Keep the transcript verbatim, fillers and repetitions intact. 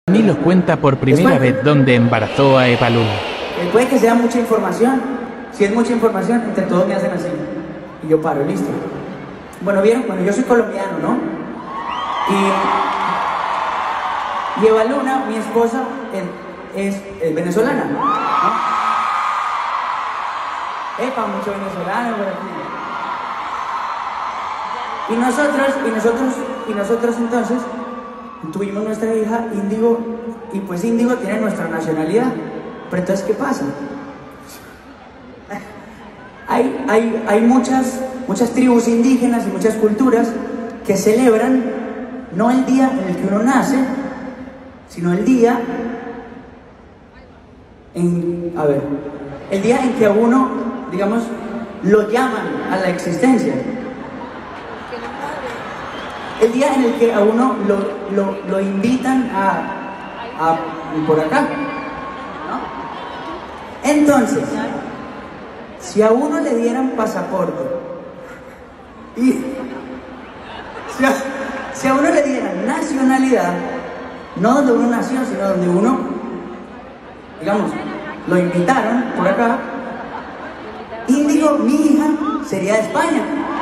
Nilo cuenta por primera Después, vez dónde embarazó a Eva Luna. eh, puede que sea mucha información. Si es mucha información, entre todos me hacen así. Y yo paro, listo. Bueno, vieron, bueno, yo soy colombiano, ¿no? Y, y Eva Luna, mi esposa, es, es, es venezolana, ¿no? Epa, mucho venezolano por aquí. Y nosotros, y nosotros, y nosotros entonces tuvimos nuestra hija Índigo, y pues Índigo tiene nuestra nacionalidad. Pero entonces, ¿qué pasa? Hay, hay, hay muchas, muchas tribus indígenas y muchas culturas que celebran no el día en el que uno nace, sino el día en, a ver, el día en que a uno, digamos, lo llaman a la existencia. El día en el que a uno lo, lo, lo invitan a, a por acá, ¿no? Entonces, si a uno le dieran pasaporte y si a, si a uno le dieran nacionalidad, no donde uno nació, sino donde uno, digamos, lo invitaron por acá, Índigo, mi hija, sería de España.